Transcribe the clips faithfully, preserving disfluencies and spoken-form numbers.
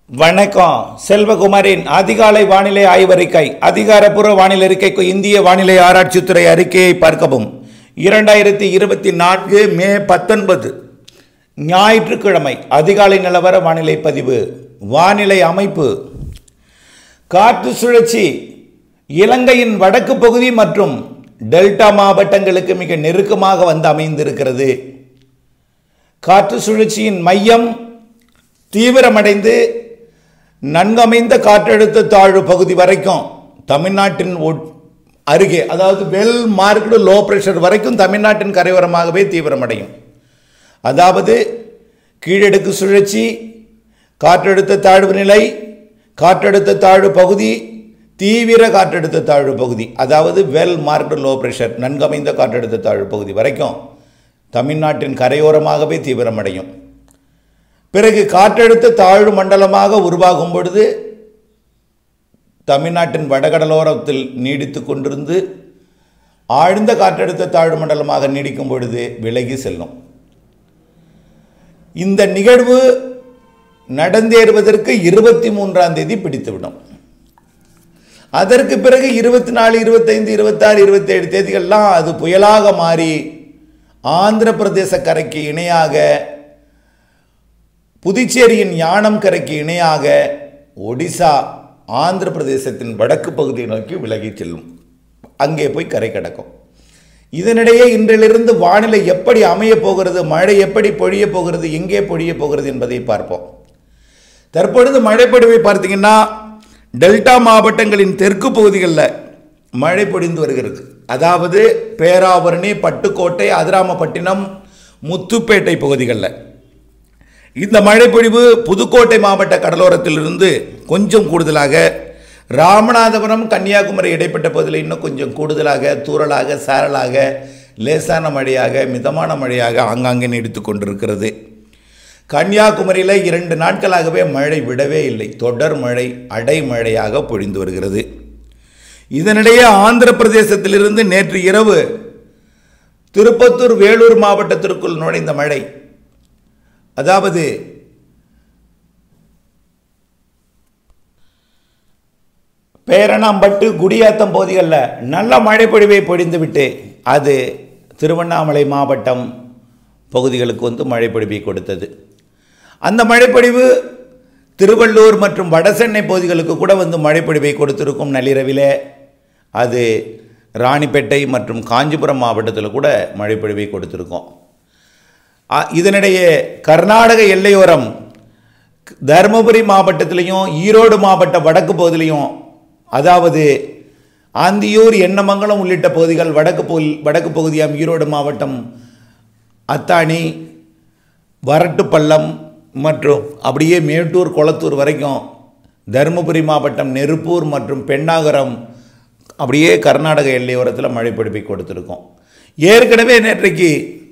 வணக்கம். செல்வகுமாரின் அதிகாலை வானிலை ஆய்வறிக்கை. அதிகாரப்பூர்வ வானிலை அறிக்கைக்கு இந்திய வானிலை ஆராய்ச்சித்துறை அறிக்கையை பார்க்கவும். இரண்டாயிரத்தி இருபத்தி நான்கு மே பத்தொன்பது ஞாயிற்றுக்கிழமை அதிகாலை நிலவர வானிலை பதிவு. வானிலை அமைப்பு: காற்று சுழற்சி இலங்கையின் வடக்கு பகுதி மற்றும் டெல்டா மாவட்டங்களுக்கு மிக நெருக்கமாக வந்து அமைந்திருக்கிறது. காற்று சுழற்சியின் மையம் தீவிரமடைந்து நன்கமைந்த காற்றழுத்த தாழ்வு பகுதி வரைக்கும் தமிழ்நாட்டின் அருகே, அதாவது வெல் மார்க்டு லோ பிரஷர் வரைக்கும் தமிழ்நாட்டின் கரையோரமாகவே தீவிரமடையும். அதாவது கீழடுக்கு சுழற்சி, காற்றழுத்த தாழ்வு நிலை, காற்றழுத்த தாழ்வு பகுதி, தீவிர காற்றழுத்த தாழ்வு பகுதி, அதாவது வெல் மார்க்டு லோ பிரஷர் நன்கமைந்த காற்றழுத்த தாழ்வு பகுதி வரைக்கும் தமிழ்நாட்டின் கரையோரமாகவே தீவிரமடையும். பிறகு காற்றழுத்த தாழ்வு மண்டலமாக உருவாகும் பொழுது தமிழ்நாட்டின் வடகடலோரத்தில் நீடித்து கொண்டிருந்து ஆழ்ந்த காற்றழுத்த தாழ்வு மண்டலமாக நீடிக்கும் பொழுது விலகி செல்லும். இந்த நிகழ்வு நடந்தேறுவதற்கு இருபத்தி மூன்றாம் தேதி பிடித்துவிடும். அதற்கு பிறகு இருபத்தி நாலு இருபத்தைந்து இருபத்தாறு இருபத்தேழு தேதிகள்லாம் அது புயலாக மாறி ஆந்திர பிரதேச கரைக்கு இணையாக, புதுச்சேரியின் யானம் கரைக்கு இணையாக ஒடிசா ஆந்திர பிரதேசத்தின் வடக்கு பகுதியை நோக்கி விலகி செல்லும். அங்கே போய் கரை கடக்கும். இதனிடையே இன்றிலிருந்து வானிலை எப்படி அமைய போகிறது, மழை எப்படி பொழிய போகிறது, எங்கே பொழிய போகிறது என்பதை பார்ப்போம். தற்பொழுது மழைப்பொழிவை பார்த்தீங்கன்னா டெல்டா மாவட்டங்களின் தெற்கு பகுதிகளில் மழை பொழிந்து வருகிறது. அதாவது பேராவூரணி, பட்டுக்கோட்டை, அதிராமப்பட்டினம், முத்துப்பேட்டை பகுதிகளில் இந்த மழைப்பொழிவு புதுக்கோட்டை மாவட்ட கடலோரத்திலிருந்து கொஞ்சம் கூடுதலாக, ராமநாதபுரம் கன்னியாகுமரி இடைப்பட்ட பகுதியில் இன்னும் கொஞ்சம் கூடுதலாக, தூறலாக, சாரலாக, லேசான மழையாக, மிதமான மழையாக ஆங்காங்கே நீடித்து கொண்டிருக்கிறது. கன்னியாகுமரியில் இரண்டு நாட்களாகவே மழை விடவே இல்லை. தொடர் மழை, அடைமழையாக பொழிந்து வருகிறது. இதனிடையே ஆந்திர பிரதேசத்திலிருந்து நேற்று இரவு திருப்பத்தூர், வேலூர் மாவட்டத்திற்குள் நுழைந்த மழை, அதாவது பேரணாம்பட்டு, குடியாத்தம் பகுதிகளில் நல்ல மழைப்பொழிவை பொழிந்துவிட்டு அது திருவண்ணாமலை மாவட்டம் பகுதிகளுக்கு வந்து மழைப்பொழிவை கொடுத்தது. அந்த மழைப்பொழிவு திருவள்ளூர் மற்றும் வடசென்னை பகுதிகளுக்கு கூட வந்து மழைப்பொழிவை கொடுத்திருக்கும். நள்ளிரவிலே அது ராணிப்பேட்டை மற்றும் காஞ்சிபுரம் மாவட்டத்தில் கூட மழைப்பொழிவை கொடுத்திருக்கும். இதனிடையே கர்நாடக எல்லையோரம் தருமபுரி மாவட்டத்திலையும் ஈரோடு மாவட்ட வடக்கு பகுதியிலையும், அதாவது ஆந்தியூர், எண்ணமங்கலம் உள்ளிட்ட பகுதிகள் வடக்கு பகுதி வடக்கு பகுதியாம் ஈரோடு மாவட்டம் அத்தானி, வரட்டுப்பள்ளம் மற்றும் அப்படியே மேட்டூர், கொளத்தூர் வரைக்கும், தருமபுரி மாவட்டம் நெருப்பூர் மற்றும் பெண்ணாகரம் அப்படியே கர்நாடக எல்லையோரத்தில் மழைப்பொழிவை கொடுத்துருக்கோம். ஏற்கனவே நேற்றைக்கு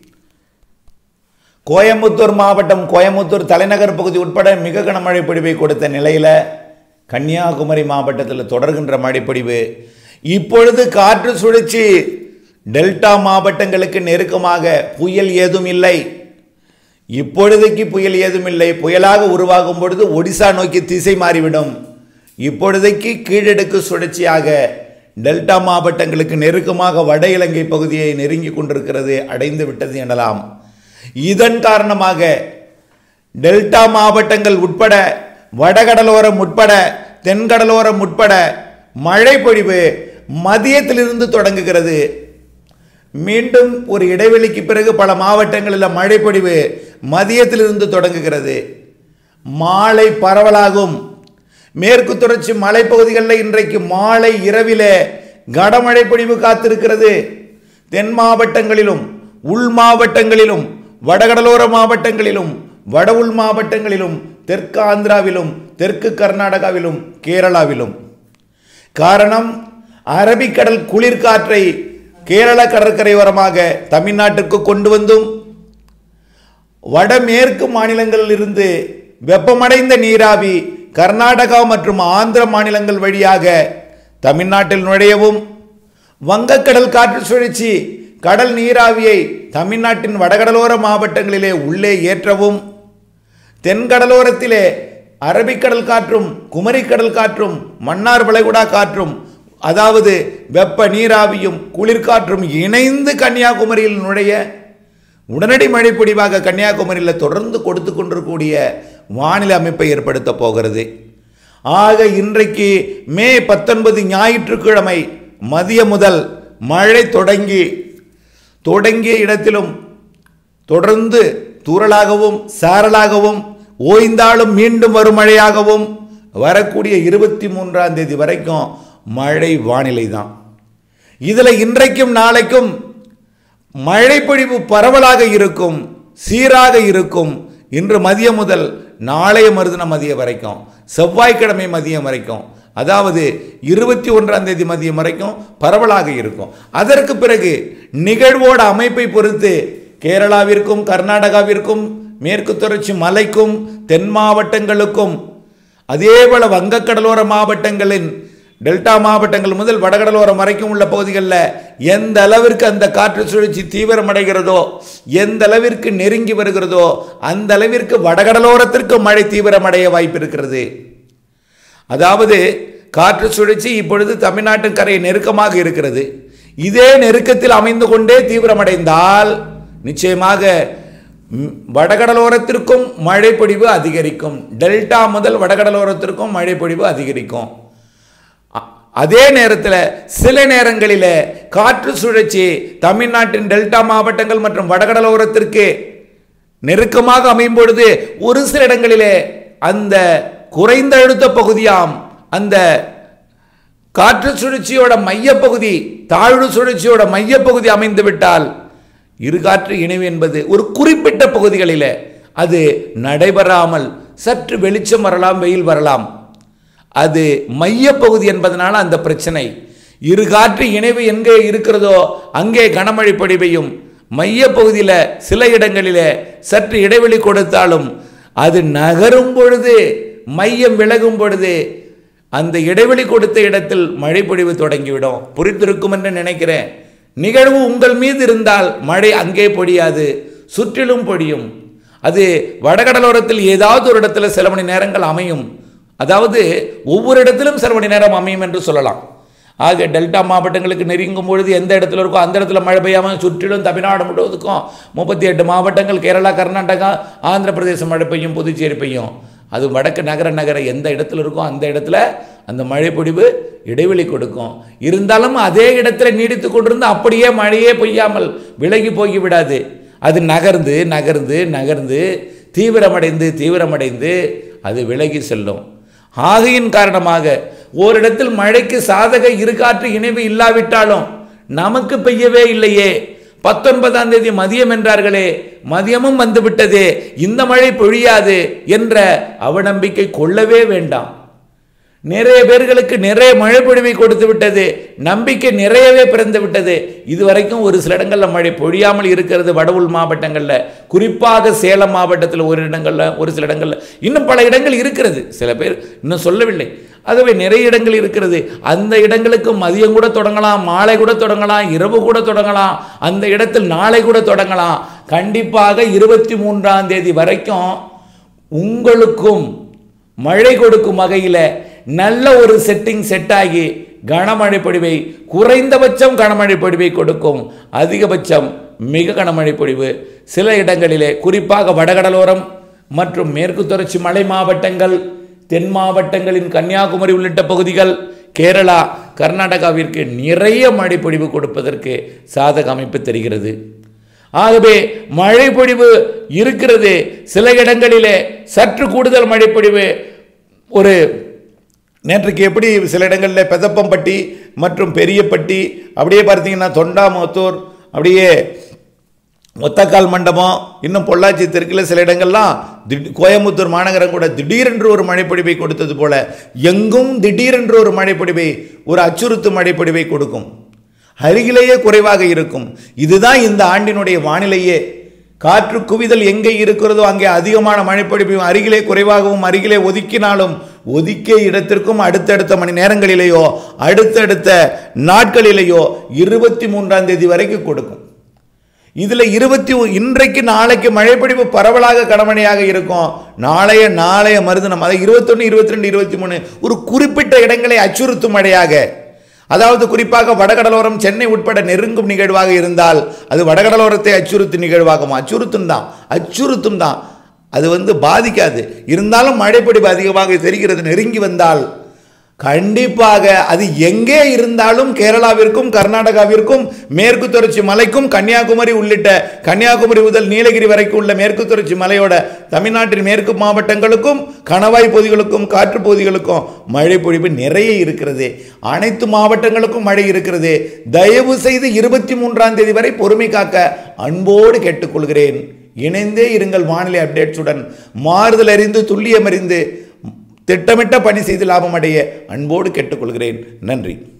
கோயம்புத்தூர் மாவட்டம், கோயம்புத்தூர் தலைநகர் பகுதி உட்பட மிக கனமழை பொழிவை கொடுத்த நிலையில் கன்னியாகுமரி மாவட்டத்தில் தொடர்கின்ற மழைப்பொழிவு. இப்பொழுது காற்று சுழற்சி டெல்டா மாவட்டங்களுக்கு நெருக்கமாக, புயல் ஏதும் இல்லை. இப்பொழுதைக்கு புயல் ஏதும் இல்லை. புயலாக உருவாகும் பொழுது ஒடிசா நோக்கி திசை மாறிவிடும். இப்பொழுதைக்கு கீழடுக்கு சுழற்சியாக டெல்டா மாவட்டங்களுக்கு நெருக்கமாக வட இலங்கை பகுதியை நெருங்கி கொண்டிருக்கிறது, அடைந்து விட்டது எனலாம். இதன் காரணமாக டெல்டா மாவட்டங்கள் உட்பட, வடகடலோரம் உட்பட, தென்கடலோரம் உட்பட மழை பொழிவு மதியத்திலிருந்து தொடங்குகிறது. மீண்டும் ஒரு இடைவெளிக்கு பிறகு பல மாவட்டங்களில் மழை பொழிவு மதியத்திலிருந்து தொடங்குகிறது. மாலை பரவலாகும். மேற்கு தொடர்ச்சி மலைப்பகுதிகளில் இன்றைக்கு மாலை இரவிலே கனமழை பொழிவு காத்திருக்கிறது. தென் மாவட்டங்களிலும் உள் மாவட்டங்களிலும் வடகடலோர மாவட்டங்களிலும் வட உள் மாவட்டங்களிலும் தெற்கு ஆந்திராவிலும் தெற்கு கர்நாடகாவிலும் கேரளாவிலும். காரணம், அரபிக்கடல் குளிர்காற்றை கேரள கடற்கரையோரமாக தமிழ்நாட்டிற்கு கொண்டு வந்தும், வடமேற்கு மாநிலங்களில் இருந்து வெப்பமடைந்த நீராவி கர்நாடகா மற்றும் ஆந்திர மாநிலங்கள் வழியாக தமிழ்நாட்டில் நுழையவும், வங்கக்கடல் காற்று சுழற்சி கடல் நீராவியை தமிழ்நாட்டின் வடகடலோர மாவட்டங்களிலே உள்ளே ஏற்றவும், தென்கடலோரத்திலே அரபிக்கடல் காற்றும் குமரிக்கடல் காற்றும் மன்னார் வளைகுடா காற்றும் அதாவது வெப்ப நீராவியும் குளிர்காற்றும் இணைந்து கன்னியாகுமரியில் நுழைய உடனடி மழை பொழிவாக கன்னியாகுமரியில் தொடர்ந்து கொடுத்து கொண்டிருக்கக்கூடிய வானிலை அமைப்பை ஏற்படுத்த போகிறது. ஆக இன்றைக்கு மே பத்தொன்பது ஞாயிற்றுக்கிழமை மதியம் முதல் மழை தொடங்கி தொடங்கிய இடத்திலும் தொடர்ந்து தூறலாகவும் சாரலாகவும் ஓய்ந்தாலும் மீண்டும் வரும் மழையாகவும் வரக்கூடிய இருபத்தி மூன்றாம் தேதி வரைக்கும் மழை வானிலை தான். இதில் இன்றைக்கும் நாளைக்கும் மழை பொழிவு பரவலாக இருக்கும், சீராக இருக்கும். இன்று மதியம் முதல் நாளைய மறுதின மதியம் வரைக்கும், செவ்வாய்க்கிழமை மதியம் வரைக்கும், அதாவது இருபத்தி ஒன்றாம் தேதி மதியம் வரைக்கும் பரவலாக இருக்கும். அதற்கு பிறகு நிகழ்வோட அமைப்பை பொறுத்து கேரளாவிற்கும் கர்நாடகாவிற்கும் மேற்கு தொடர்ச்சி மலைக்கும் தென் மாவட்டங்களுக்கும் அதேபோல வங்கக்கடலோர மாவட்டங்களின் டெல்டா மாவட்டங்கள் முதல் வடகடலோரம் வரைக்கும் உள்ள பகுதிகளில் எந்த அளவிற்கு அந்த காற்று சுழற்சி தீவிரமடைகிறதோ, எந்த அளவிற்கு நெருங்கி வருகிறதோ அந்த அளவிற்கு வடகடலோரத்திற்கு மழை தீவிரமடைய வாய்ப்பு இருக்கிறது. அதாவது காற்று சுழற்சி இப்பொழுது தமிழ்நாட்டின் கரையை நெருக்கமாக இருக்கிறது. இதே நெருக்கத்தில் அமைந்து கொண்டே தீவிரமடைந்தால் நிச்சயமாக வடகடலோரத்திற்கும் மழை பொழிவு அதிகரிக்கும். டெல்டா முதல் வடகடலோரத்திற்கும் மழை பொழிவு அதிகரிக்கும். அதே நேரத்தில் சில நேரங்களில் காற்று சுழற்சி தமிழ்நாட்டின் டெல்டா மாவட்டங்கள் மற்றும் வடகடலோரத்திற்கு நெருக்கமாக அமையும் பொழுது ஒரு சில இடங்களிலே அந்த குறைந்த அழுத்த பகுதியாம் அந்த காற்று சுழற்சியோட மையப்பகுதி தாழ்வு சுழற்சியோட மையப்பகுதி அமைந்து விட்டால் இரு காற்று இணைவு என்பது ஒரு குறிப்பிட்ட பகுதிகளில் அது நடைபெறாமல் சற்று வெளிச்சம் வரலாம், வெயில் வரலாம். அது மையப்பகுதி என்பதனால அந்த பிரச்சனை. இரு காற்று இணைவு எங்கே இருக்கிறதோ அங்கே கனமழை பொழிவையும், மையப்பகுதியில் சில இடங்களிலே சற்று இடைவெளி கொடுத்தாலும் அது நகரும் பொழுது மையம் விலகும் பொழுது அந்த இடைவெளி கொடுத்த இடத்தில் மழை பொழிவு தொடங்கிவிடும். புரிந்திருக்கும் என்று நினைக்கிறேன். நிகழ்வு உங்கள் மீது இருந்தால் மழை அங்கே பொழியாது, சுற்றிலும் பொழியும். அது வடகடலோரத்தில் ஏதாவது ஒரு இடத்துல சில மணி நேரங்கள் அமையும். அதாவது ஒவ்வொரு இடத்திலும் சில மணி நேரம் அமையும் என்று சொல்லலாம். ஆக டெல்டா மாவட்டங்களுக்கு நெருங்கும் பொழுது எந்த இடத்துல இருக்கோ அந்த இடத்துல மழை பெய்யாமல் சுற்றிலும் தமிழ்நாடு முழுவதுக்கும் முப்பத்தி எட்டு மாவட்டங்கள் கேரளா கர்நாடகா ஆந்திர பிரதேசம் மழை பெய்யும், புதுச்சேரி பெய்யும். அது வடக்கு நகர நகர எந்த இடத்துல இருக்கோ அந்த இடத்துல அந்த மழை பொழிவு இடைவெளி கொடுக்கும். இருந்தாலும் அதே இடத்துல நீடித்து கொண்டிருந்து அப்படியே மழையே பெய்யாமல் விலகி போய்விடாது. அது நகர்ந்து நகர்ந்து நகர்ந்து தீவிரமடைந்து தீவிரமடைந்து அது விலகி செல்லும். ஆகையின் காரணமாக ஓரிடத்தில் மழைக்கு சாதக இருகாற்று இணைவு இல்லாவிட்டாலும் நமக்கு பெய்யவே இல்லையே, பத்தொன்பதாம் தேதி மதியம் என்றார்களே, மதியமும் வந்துவிட்டதே, இந்த மழை பொழியாது என்ற அவநம்பிக்கை கொள்ளவே வேண்டாம். நிறைய பேர்களுக்கு நிறைய மழை பொழிவை கொடுத்து விட்டது, நம்பிக்கை நிறையவே பிறந்து விட்டது. இதுவரைக்கும் ஒரு சில இடங்களில் மழை பொழியாமல் இருக்கிறது. வட உள் மாவட்டங்களில், குறிப்பாக சேலம் மாவட்டத்தில் ஒரு இடங்களில், ஒரு சில இடங்களில், இன்னும் பல இடங்கள் இருக்கிறது. சில பேர் இன்னும் சொல்லவில்லை. ஆகவே நிறைய இடங்கள் இருக்கிறது. அந்த இடங்களுக்கு மதியம் கூட தொடங்கலாம், மாலை கூட தொடங்கலாம், இரவு கூட தொடங்கலாம், அந்த இடத்தில் நாளை கூட தொடங்கலாம். கண்டிப்பாக இருபத்தி மூன்றாம் தேதி வரைக்கும் உங்களுக்கும் மழை கொடுக்கும் வகையில் நல்ல ஒரு செட்டிங் செட் ஆகி கனமழை பொழிவை, குறைந்தபட்சம் கனமழை பொழிவை கொடுக்கும். அதிகபட்சம் மிக கனமழை பொழிவு சில இடங்களிலே, குறிப்பாக வடகடலோரம் மற்றும் மேற்கு தொடர்ச்சி மலை மாவட்டங்கள், தென் மாவட்டங்களின் கன்னியாகுமரி உள்ளிட்ட பகுதிகள், கேரளா கர்நாடகாவிற்கு நிறைய மழை பொழிவு கொடுப்பதற்கு சாதக அமைப்பு தெரிகிறது. ஆகவே மழை பொழிவு இருக்கிறது. சில இடங்களிலே சற்று கூடுதல் மழை பொழிவு. ஒரு நேற்றுக்கு எப்படி சில இடங்களில் பெதப்பம்பட்டி மற்றும் பெரியப்பட்டி, அப்படியே பார்த்தீங்கன்னா தொண்டாமுத்தூர், அப்படியே ஒத்தக்கால் மண்டபம், இன்னும் பொள்ளாச்சி தெற்கில் சில இடங்கள்லாம், கோயம்புத்தூர் மாநகரம் கூட திடீரென்று ஒரு மழைப்பொழிவை கொடுத்தது போல எங்கும் திடீரென்று ஒரு மழைப்பொழிவை, ஒரு அச்சுறுத்து மழைப்பொழிவை கொடுக்கும். அருகிலேயே குறைவாக இருக்கும். இதுதான் இந்த ஆண்டினுடைய வானிலையே. காற்று குவிதல் எங்கே இருக்கிறதோ அங்கே அதிகமான மழைப்பொழிவையும், அருகிலே குறைவாகவும், அருகிலே ஒதுக்கினாலும் ஒதுக்கிய இடத்திற்கும் அடுத்தடுத்த மணி நேரங்களிலேயோ அடுத்தடுத்த நாட்களிலேயோ இருபத்தி மூன்றாம் தேதி வரைக்கும் கொடுக்கும். இதில் இருபத்தி இன்றைக்கு நாளைக்கு மழைப்பொழிவு பரவலாக கனமழையாக இருக்கும். நாளைய நாளைய மறுதினம் அதை இருபத்தொன்று இருபத்தி ரெண்டு இருபத்தி மூணு ஒரு குறிப்பிட்ட இடங்களை அச்சுறுத்தும் மழையாக, அதாவது குறிப்பாக வடகடலோரம் சென்னை உட்பட நெருங்கும் நிகழ்வாக இருந்தால் அது வடகடலோரத்தை அச்சுறுத்தும் நிகழ்வாகும். அச்சுறுத்தும் தான் அச்சுறுத்தும் தான் அது வந்து பாதிக்காது. இருந்தாலும் மழைப்பொழிவு அதிகமாக தெரிகிறது. நெருங்கி வந்தால் கண்டிப்பாக அது எங்கே இருந்தாலும் கேரளாவிற்கும் கர்நாடகாவிற்கும் மேற்கு தொடர்ச்சி மலைக்கும் கன்னியாகுமரி உள்ளிட்ட கன்னியாகுமரி முதல் நீலகிரி வரைக்கும் உள்ள மேற்கு தொடர்ச்சி மலையோட தமிழ்நாட்டின் மேற்கு மாவட்டங்களுக்கும் கணவாய் பகுதிகளுக்கும் காற்று பகுதிகளுக்கும் மழை பொழிவு நிறைய இருக்கிறது. அனைத்து மாவட்டங்களுக்கும் மழை இருக்கிறது. தயவு செய்து இருபத்தி மூன்றாம் தேதி வரை பொறுமை காக்க அன்போடு கேட்டுக்கொள்கிறேன். இணைந்தே இருங்கள் வானிலை அப்டேட்ஸுடன். மாறுதல் அறிந்து துல்லியம் அறிந்து திட்டமிட்ட பணி செய்து லாபம் அடைய அன்போடு கேட்டுக்கொள்கிறேன். நன்றி.